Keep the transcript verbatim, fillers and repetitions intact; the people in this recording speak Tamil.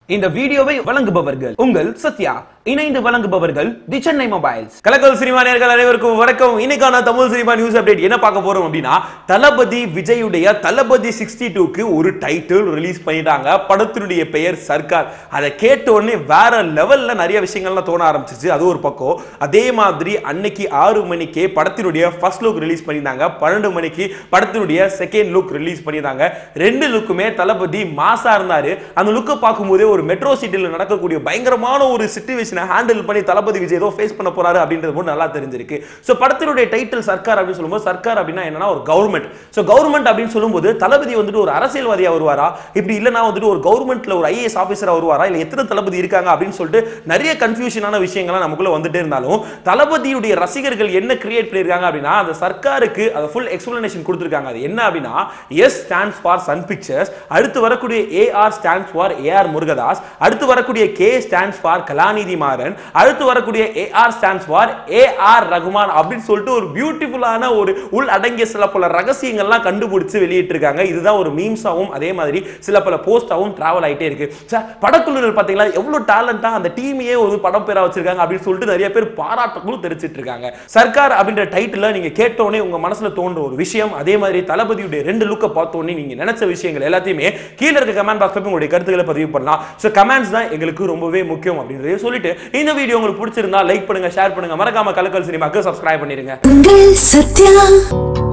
இந்த வீடியோவை வழங்குபவர்கள் உங்கள் சத்யா, இணைந்து வழங்குபவர்கள் தி சென்னை மொபைல்ஸ். கலக்கல் சினிமா நேயர்கள் அனைவருக்கும் வணக்கம். இன்னைக்கான தமிழ் சினிமா நியூஸ் அப்டேட் என்ன பார்க்க போறோம் அப்படின்னா, தளபதி விஜயுடைய தளபதி சிக்ஸ்டி டூக்கு ஒரு டைட்டில் ரிலீஸ் பண்ணிட்டாங்க. படத்தினுடைய பெயர் சர்க்கார். அதை கேட்ட உடனே வேற லெவல்ல நிறைய விஷயங்கள்லாம் தோண ஆரம்பிச்சிச்சு. அது ஒரு பக்கம். அதே மாதிரி அன்னைக்கு ஆறு மணிக்கே படத்தினுடைய ஃபர்ஸ்ட் லுக் ரிலீஸ் பண்ணியிருந்தாங்க. பன்னெண்டு மணிக்கு படத்தினுடைய செகண்ட் லுக் ரிலீஸ் பண்ணியிருந்தாங்க. ரெண்டு லுக்குமே தளபதி மாசா இருந்தாரு. அந்த லுக்கை பார்க்கும்போதே ஒரு மெட்ரோ சிட்டியில் நடக்கக்கூடிய பயங்கரமான ஒரு சிச்சுவேஷனை ஹேண்டில் பண்ணி தளபதி விஜய் ஏதோ ஃபேஸ் பண்ண போறாரு அப்படின்றது மட்டும் நல்லா தெரிஞ்சிருக்கு. சோ படத்தினுடைய டைட்டில் சர்க்கார் அப்படின்னு சொல்லும்போது, சர்க்கார் அப்படின்னா என்னன்னா ஒரு கவர்மெண்ட். சோ கவர்மெண்ட் அப்படின்னு சொல்லும்போது தளபதி வந்துட்டு ஒரு அரசியல்வாதியா வருவாரா, இப்படி இல்லைன்னா வந்துட்டு ஒரு கவர்மெண்ட்ல ஒரு ஐஏஎஸ் ஆபீசரா வருவாரா, இல்ல எத்தனை தளபதி இருக்காங்க அப்படின்னு சொல்லிட்டு நிறைய கன்ஃபியூஷனான விஷயங்கள்லாம் நமக்குள்ள வந்துட்டே இருந்தாலும், தளபதியுடைய ரசிகர்கள் என்ன கிரியேட் பண்ணிருக்காங்க அப்படின்னா, அந்த சர்க்காருக்கு அதை ஃபுல் எக்ஸ்பிளனேஷன் கொடுத்திருக்காங்க. அது என்ன அப்படின்னா, S stands for Sun Pictures, அடுத்து வரக்கூடிய AR stands for AR Murugadoss, அடுத்து வரக்கூடிய K stands for Kalanithi Maran, அடுத்து வரக்கூடிய AR stands for AR Rahman அப்படின்னு சொல்லிட்டு ஒரு பியூட்டிஃபுல்லான ஒரு உள் அடங்கிய சில பல ரகசியங்கள்லாம் கண்டுபிடிச்சு வெளியிட்டு இருக்காங்க. இதுதான் ஒரு மீம்ஸாவும் அதே மாதிரி சில பல போஸ்டாவும் டிராவல் ஆயிட்டே இருக்கு. படக்குழுவினர் பாத்தீங்களா எவ்வளவு டேலண்டா அந்த டீமையே ஒரு படம் பேரா வச்சிருக்காங்க அப்படின்னு சொல்லிட்டு நிறைய பேர் பாராட்டுகளும் தெரிவிச்சிட்டு இருக்காங்க. சர்க்கார் அப்படின்ற டைட்டில் நீங்க கேட்டோனே உங்க மனசுல தோன்ற ஒரு விஷயம், அதே மாதிரி தளபதியுடைய ரெண்டு லுக்கை பார்த்தோன்னே நீங்க நினைச்ச விஷயங்கள் எல்லாத்தையுமே கீழே இருக்க கமெண்ட் பாக்ஸ்ல உங்களுடைய கருத்துக்களை பதிவு பண்ணலாம். சோ கமெண்ட்ஸ் தான் எங்களுக்கு ரொம்பவே முக்கியம் அப்படின்றத சொல்லிட்டு, இந்த வீடியோ உங்களுக்கு பிடிச்சிருந்தா லைக் பண்ணுங்க, ஷேர் பண்ணுங்க, மறக்காம கலக்கல் சினிமாக்கு சப்ஸ்கிரைப் பண்ணிருங்க. சத்யா.